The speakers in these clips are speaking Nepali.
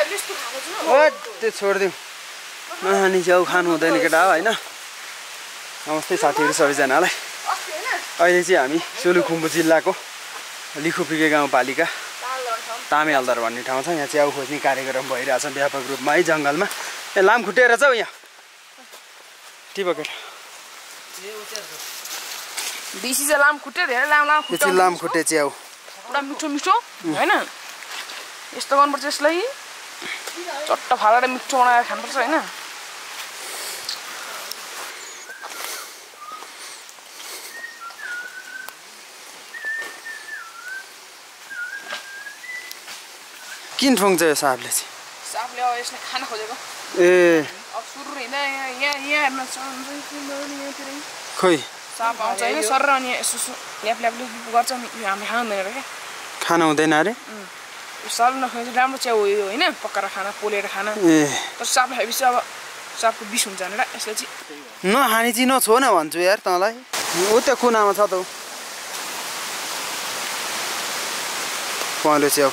त्यो छोडिदिउँ नखाने च्याउ खानु हुँदैन केटा हो होइन नमस्ते साथीहरू सबैजनालाई अहिले चाहिँ हामी सोलुखुम्बु जिल्लाको लिखुपिके गाउँपालिका तामेहल्दार भन्ने ठाउँ छ यहाँ च्याउ खोज्ने कार्यक्रम भइरहेछ व्यापक रूपमा है जङ्गलमा ए लामखुट्टे रहेछ हौ यहाँ टिप केटा देशी चाहिँ लामखुट्टे धेरै लामखुट्टे च्याउ पुरा मिठो मिठो हैन यस्तो गर्नुपर्छ यसलाई चट्ट फालेर मिठो बनाएर खानुपर्छ हैन किन ठोङ्छ यो सापले चाहिँ सापले अब यसले खान खोजेको ए अब सुरु हिँड्दा यहाँ हेर्न खोइ साप आउँछ हैन सर अनि यसो ल्याप ल्याप गर्छ हामी खाँदैन रे खान हुँदैन अरे यो साल नखाए राम्रो च्याउ हो यो हैन पकाएर खाना पोलेर खाना तर सापले खाएपछि अब सापको विष हुन्छ भनेर यसले चाहिँ नखाने चाहिँ नछो न भन्छु यार तँलाई ऊ त्यो कुनामा छ त पहेँलो च्याउ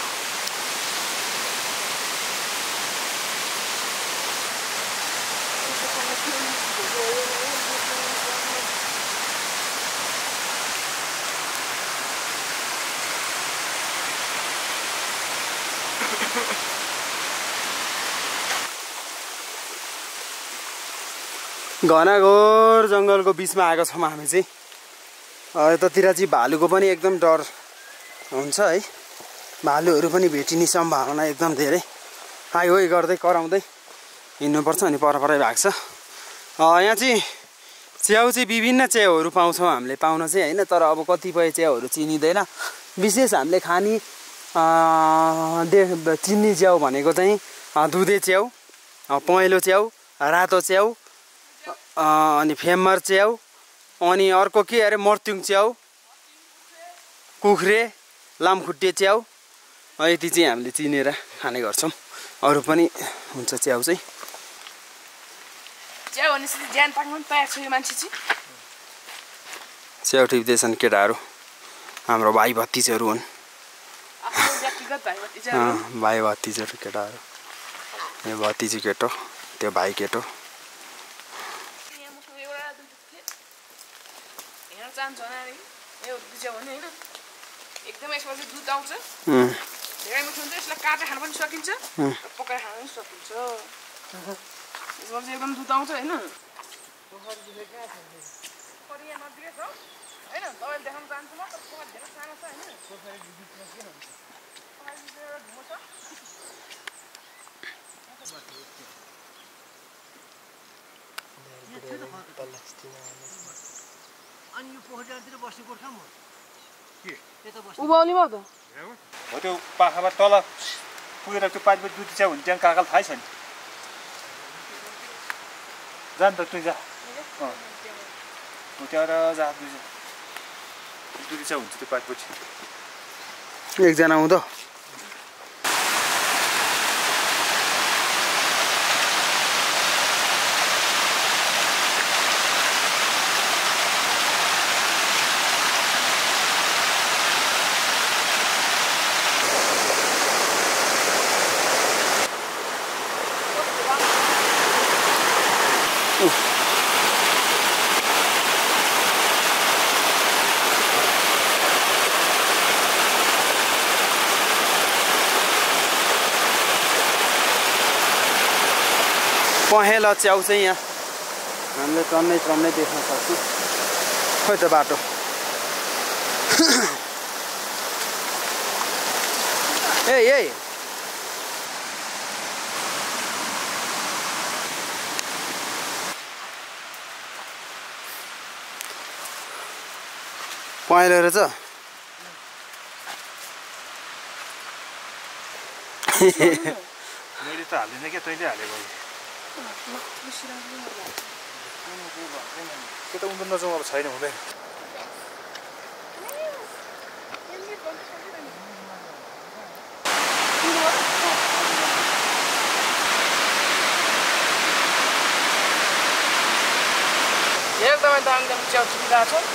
घनाघोर जङ्गलको बिचमा आएको छौँ हामी चाहिँ यतातिर चाहिँ भालुको पनि एकदम डर हुन्छ है भालुहरू पनि भेटिने सम्भावना एकदम धेरै हाई होइ गर्दै कराउँदै हिँड्नुपर्छ अनि परपरै भाग्छ यहाँ चाहिँ च्याउ चाहिँ विभिन्न च्याउहरू पाउँछौँ हामीले पाउन चाहिँ होइन तर अब कतिपय च्याउहरू चिनिँदैन विशेष हामीले खाने चिन्ने च्याउ भनेको चाहिँ दुधे च्याउ पहेँलो च्याउ रातो च्याउ अनि फेमर च्याउ अनि अर्को के अरे मर्त्युङ च्याउ कुखुरे लामखुट्टे च्याउ यति चाहिँ हामीले चिनेर खाने गर्छौँ अरू पनि हुन्छ च्याउ चाहिँ च्याउ भनेपछि ज्यान पाक्न पनि तयार छ यो मान्छे चाहिँ च्याउ टिप्दैछन् केटाहरू हाम्रो भाइ भतिजहरू हुन् भाइ भतिजहरू केटाहरू यो भतिजी केटो त्यो भाइ केटो एकदमै यसमा चाहिँ दुध आउँछ धेरै मिठो हुन्छ यसलाई काटेर खान पनि सकिन्छ पकाएर खान पनि सकिन्छ यसमा चाहिँ एकदम दुध आउँछ होइन होइन तपाईँले देखाउन चाहन्छु म तर पोखरी धेरै सानो छ अनि यो पोखरीतिर बस्ने गोर्खा म के यता बस्ने उभौली म त हो त्यो पाखामा तल पुगेर त्यो 5 बजे दुध च्याउ हुन्छ त्यहाँ काकाल थाहै छ नि जान त तु जा हो त्यहाँ जा दुध च्याउ हुन्छ त्यो 5 बजे एकजना आउँदो पहेँलो च्याउ चाहिँ यहाँ हामीले टन्नै देख्न सक्छौँ खोइ त बाटो ए पहेँलो रहेछ मैले त हाल्दिनँ क्या तैँले हालेको त्यो त उनीहरू नजाउँ अब छैन हुँदैन एकदमै दामी च्याउ टिपिरहेको छ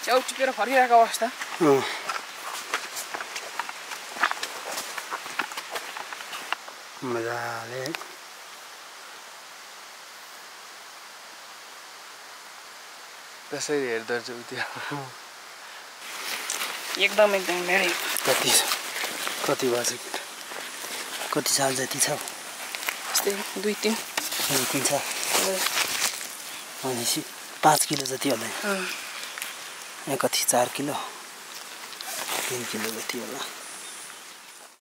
च्याउ टिपेर फर्किरहेको अवस्था। मजाले त्यसरी हेर्दा चाहिँ त्यो एकदम धेरै कति भएछ कति साल जति छ यस्तै 2-3 छ भनेपछि 5 किलो जति होला यहाँ कति 4 किलो 3 किलो जति होला।